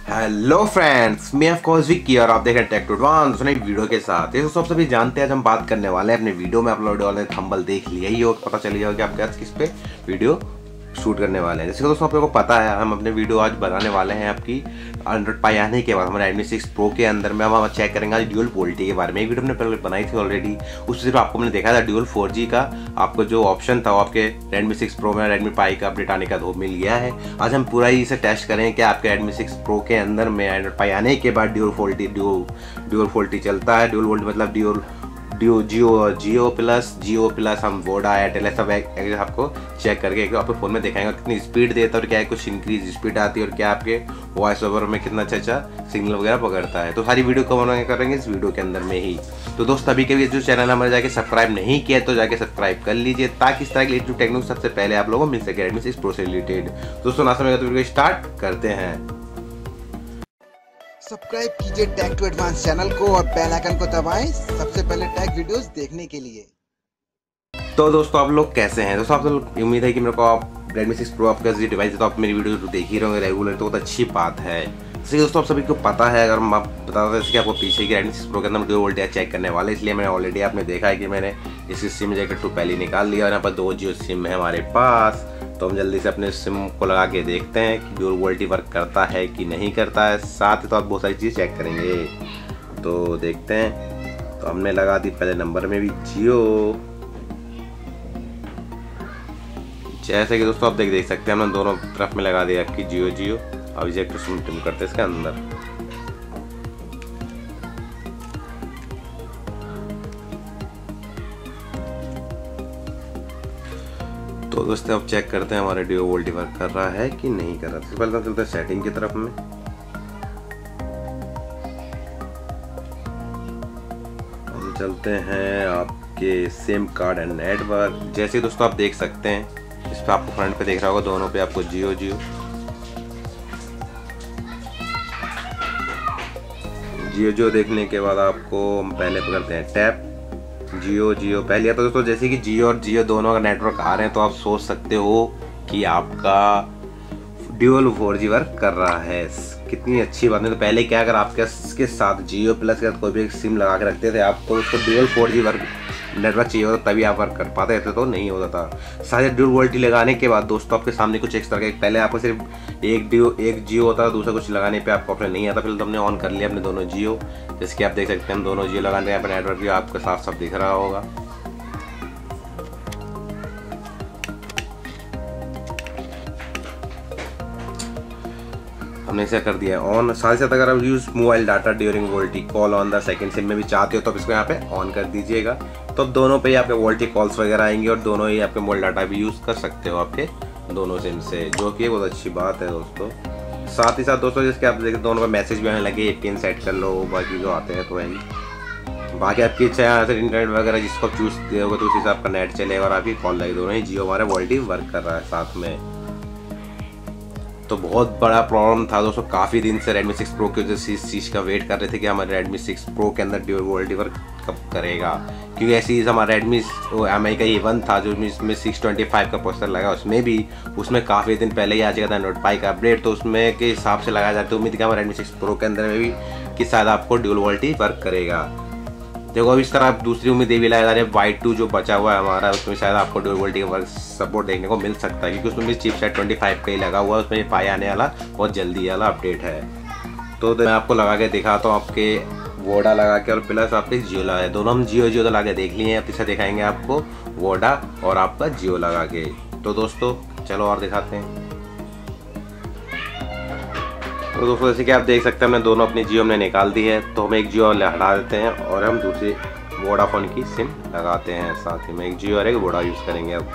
Hello friends, मैं of course Vicky और आप देख रहे हैं टेक टू एडवांस नई वीडियो के साथ। ये दोस्तों आप सभी जानते हैं आज हम बात करने वाले हैं अपने वीडियो में अपलोड वाले थंबनेल देख लिया ही होगा, पता चल गया कि आपके आज किस पे वीडियो शूट करने वाले हैं। जैसे दोस्तों आप लोगों को पता है हम अपने वीडियो आज बनाने वाले हैं आपकी एंड्रॉइड पाई आने के बाद हमारे Redmi 6 Pro के अंदर में हम चेक करेंगे आज ड्यूल क्वालिटी के बारे में। एक वीडियो हमने पहले बनाई थी ऑलरेडी, उस सिर्फ आपको मैंने देखा था ड्यूल 4G का आपको जो ऑप्शन था वो आपके Redmi 6 Pro में Redmi पाई का अपडेट आने का धूप मिल गया है। आज हम पूरा ही इसे टेस्ट करें कि आपके Redmi 6 Pro के अंदर में एंड्रॉइड पाई आने के बाद ड्यूल क्वालिटी चलता है। ड्यूल वोल्टी मतलब जियो प्लस हम वोडा एयरटेल सब आपको चेक करके आपके फ़ोन में दिखाएंगे कितनी स्पीड देता है और क्या कुछ इंक्रीज स्पीड आती है और क्या आपके वॉइस ओवर में कितना अच्छा सिग्नल वगैरह पकड़ता है। तो सारी वीडियो को हम करेंगे इस वीडियो के अंदर में ही। तो दोस्त अभी के भी जो चैनल हमारे जाके सब्सक्राइब नहीं किया तो जाके सब्सक्राइब कर लीजिए ताकि इस तरह की लेटेस्ट टेक्नोलॉजी सबसे पहले आप लोगों को मिल सके Redmi 6 Pro से रिलेटेड। दोस्तों ना समय तो वीडियो स्टार्ट करते हैं। सब्सक्राइब कीजिए टेक टू एडवांस चैनल को और बेल आइकन को दबाएं सबसे पहले टेक वीडियोस देखने के लिए। तो दोस्तों आप लोग कैसे हैं? दोस्तों आप लोग उम्मीद है कि मेरे को आप Redmi 6 Pro आपका जो डिवाइस है तो आप मेरी वीडियो देख ही रहोगे रेगुलर, तो बहुत अच्छी बात है। जैसे दोस्तों आप सभी को पता है, अगर मैं बता दें कि आपको पीछे की Redmi 6 Pro के अंदर ड्यूल वोल्टेज चेक करने वाले, इसलिए मैंने ऑलरेडी आपने देखा है कि मैंने इसकी सिम जैकेट तो पहले निकाल लिया और यहाँ पर 2 जियो सिम है हमारे पास। तो हम जल्दी से अपने सिम को लगा के देखते हैं कि ड्यूल वोल्टी वर्क करता है कि नहीं करता है। साथ ही तो आप बहुत सारी चीज़ चेक करेंगे, तो देखते हैं। तो हमने लगा दी पहले नंबर में भी जियो, जैसे कि दोस्तों आप देख सकते हैं हमने दोनों तरफ में लगा दिया आपकी जियो। अब इजेक्ट सिम करते हैं इसके अंदर। तो दोस्तों अब चेक करते हैं हमारा ड्यूल वोल्टी वर्क कर रहा है कि नहीं कर रहा। सबसे पहले तो चलते हैं सेटिंग की तरफ में। हम चलते हैं आपके सिम कार्ड एंड नेटवर्क। जैसे दोस्तों आप देख सकते हैं इस पर आपको फ्रंट पे देख रहा होगा, दोनों पे आपको जियो देखने के बाद आपको हम पहले पकड़ते हैं टैप जियो पहले। तो दोस्तों जैसे कि जियो और जियो दोनों का नेटवर्क आ रहे हैं तो आप सोच सकते हो कि आपका ड्यूल 4G वर्क कर रहा है। कितनी अच्छी बात है। तो पहले क्या अगर आपके इसके साथ जियो प्लस का कोई भी सिम लगा के रखते थे आप, तो उसको ड्यूल 4G वर्क नेटवर्क चाहिए होता तभी आप वर्क कर पाते थे, तो नहीं होता था। सारे ड्यूल वोल्टी लगाने के बाद दोस्तों आपके सामने कुछ एक्स्ट्रा के पहले आपको सिर्फ एक जियो होता था, दूसरा कुछ लगाने पे आपको ऑप्शन नहीं आता। फिर तो हमने ऑन कर लिया अपने दोनों जियो। जैसे कि आप देख सकते हैं हम दोनों जियो लगाने यहाँ पर नेटवर्क भी आपके साफ साफ दिख रहा होगा। हमने इसे कर दिया है ऑन। साथ ही साथ अगर आप use mobile data during VoLTE call on the second SIM में भी चाहते हो तो आप इसको यहाँ पे ऑन कर दीजिएगा। तो दोनों पे ही आपके वोल्टी कॉल्स वगैरह आएंगे और दोनों ही आपके मोबाइल डाटा भी यूज़ कर सकते हो आपके दोनों सिम से, जो कि बहुत अच्छी बात है दोस्तों। साथ ही साथ दोस्तों जैसे आप देखते दोनों पे मैसेज भी आने लगे, पिन सेट कर लो, बाकी जो आते हैं तो वही। बाकी आपकी इच्छा है फिर इंटरनेट वगैरह जिसको आप चूज़ करोगे तो उस हिसाब का नेट चलेगा और आपकी कॉल लगे। दोनों ही जियो हमारा वोल्टी वर्क कर रहा है साथ में। तो बहुत बड़ा प्रॉब्लम था दोस्तों, काफ़ी दिन से Redmi 6 Pro की वजह से इस चीज़ का वेट कर रहे थे कि हमारे Redmi 6 Pro के अंदर ड्यूल वोल्टी वर्क कब करेगा, क्योंकि ऐसी हमारा Redmi MI का E1 था जो इसमें 625 का प्रोसेसर लगा, उसमें काफ़ी दिन पहले ही आ चुका था एंड्रॉइड पाई का अपडेट। तो उसमें के हिसाब से लगाया जाता है, उम्मीद कि हमारे Redmi 6 Pro के अंदर में भी कि शायद आपको ड्यूल वोल्टी वर्क करेगा। देखो अब इस तरह आप दूसरी उम्मीद ये भी लगाया जा रही है Y2 जो बचा हुआ है हमारा, उसमें शायद आपको ड्यूल वोल्टी वर्क सपोर्ट देखने को मिल सकता है, क्योंकि उसमें भी चिपसेट 25 का ही लगा हुआ है। उसमें ये पाई आने वाला बहुत जल्दी वाला अपडेट है। तो मैं आपको लगा के दिखाता हूँ आपके वोडा लगा के और प्लस आपके जियो लगा के। दोनों हम जियो तो लगा के देख लिए हैं, अब तीसरा दिखाएंगे आपको वोडा और आपका जियो लगा के। तो दोस्तों चलो और दिखाते हैं। तो दोस्तों जैसे कि आप देख सकते हैं हमने दोनों अपनी जियो हमने निकाल दी है, तो हम एक जियो हटा देते हैं और हम दूसरी वोडाफोन की सिम लगाते हैं। साथ ही में एक जियो और एक वोडा यूज़ करेंगे अब।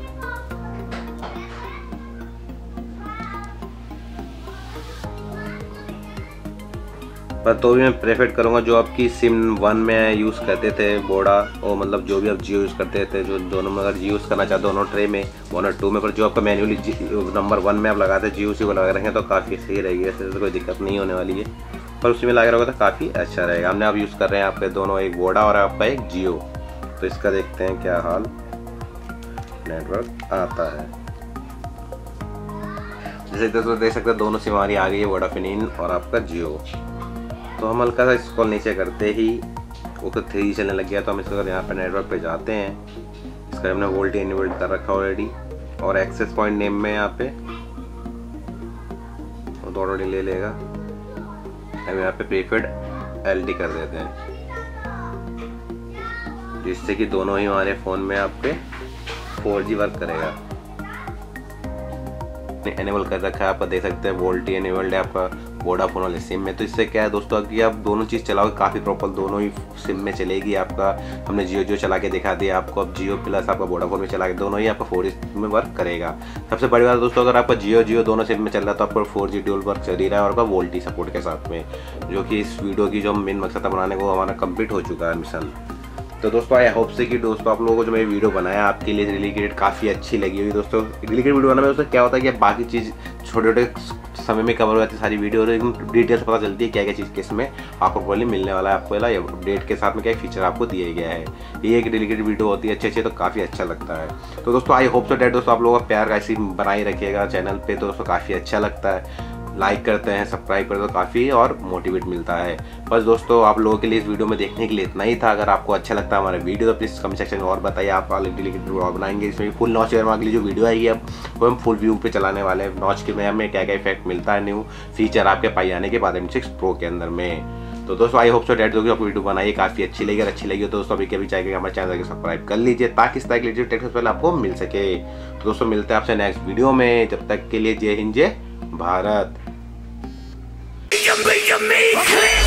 पर तो भी मैं प्रेफर करूंगा जो आपकी सिम 1 में यूज़ करते थे वोडा, और मतलब जो भी आप जियो यूज़ करते थे, जो दोनों में अगर जियो यूज़ करना चाहते दोनों ट्रे में 1 और 2 में, पर जो आपका मैन्युअली नंबर 1 में आप लगाते जियो उसी को लगा रहेंगे तो काफ़ी सही रहेगी। ऐसे तो कोई दिक्कत नहीं होने वाली है, पर उसी में लगा रहेगा तो काफ़ी अच्छा रहेगा। हमने आप यूज़ कर रहे हैं आपके दोनों, एक वोडा और आपका एक जियो। तो इसका देखते हैं क्या हाल नेटवर्क आता है। जैसे दोस्तों देख सकते हैं दोनों सिम हमारी आ गई है, वोडाफोन और आपका जियो। तो हम हल्का सा स्क्रॉल नीचे करते ही वो तो 3G चलने लग गया। तो हम इसको अगर यहाँ पर नेटवर्क पे जाते हैं, इसका हमने वोल्टी इनेबल्ड कर रखा ऑलरेडी, और एक्सेस पॉइंट नेम में यहाँ पे तो ऑलरेडी ले लेगा। हम यहाँ पे प्रीफर्ड LD कर देते हैं, जिससे कि दोनों ही हमारे फ़ोन में आपके 4G वर्क करेगा। एनेबल कर रखा है, आप देख सकते हैं वोल्टी एनेबल्ड है आपका वोडाफोन वाले सिम में। तो इससे क्या है दोस्तों कि आप दोनों चीज़ चलाओगे काफ़ी प्रॉपर, दोनों ही सिम में चलेगी आपका। हमने जियो चला के दिखा दिया आपको, अब जियो प्लस आपका वोडाफोन में चला के दोनों ही आपका 4G में वर्क करेगा। सबसे बड़ी बात दोस्तों, अगर आपका जियो दोनों सिम में चल रहा है तो आपका 4G ड्यूल वर्क चल ही रहा है, और आपका वोल्टी सपोर्ट के साथ में, जो कि इस वीडियो की जो मेन मकसद था बनाने को हमारा कंप्लीट हो चुका है मिशन। तो दोस्तों आई होप से कि दोस्तों आप लोगों को जो मैं वीडियो बनाया आपके लिए रिलेटेड काफ़ी अच्छी लगी होगी। दोस्तों रिलेटेड वीडियो बनाने में उससे क्या होता है कि बाकी चीज़ छोटे छोटे समय में कवर हो जाती है सारी वीडियो, और एकदम डिटेल से पता चलती है क्या क्या चीज़ किस में आपको प्रॉब्ली मिलने वाला है, आपको अपडेट के साथ में क्या फीचर आपको दिए गया है। ये एक रिलेटेड वीडियो होती है अच्छी तो काफ़ी अच्छा लगता है। तो दोस्तों आई होप सो डैट दोस्तों आप लोगों का प्यार ऐसी बनाए रखिएगा चैनल पर, तो दोस्तों काफ़ी अच्छा लगता है। लाइक करते हैं, सब्सक्राइब करते हैं तो काफ़ी और मोटिवेट मिलता है। बस दोस्तों आप लोगों के लिए इस वीडियो में देखने के लिए इतना ही था। अगर आपको अच्छा लगता है हमारा वीडियो तो प्लीज़ कमेंट सेक्शन में और बताइए, आप वीडियो बनाएंगे इसमें फुल नॉच अगली जो वीडियो आएगी अब वो हम फुल व्यू पे चलाने वाले हैं। नॉच के में हमें क्या क्या इफेक्ट मिलता है, न्यू फीचर आपके पाई आने के बाद M6 Pro के अंदर में। तो दोस्तों आई होप सो डैट जो आपको वीडियो बनाइए काफ़ी अच्छी लगी, अगर अच्छी लगी तो दोस्तों अभी कभी चाहिए हमारे चैनल को सब्सक्राइब कर लीजिए, ताकि इस तरह की टेक्निक सबसे पहले आपको मिल सके। तो दोस्तों मिलते हैं आपसे नेक्स्ट वीडियो में, जब तक के लिए जय हिंद जय भारत। You make me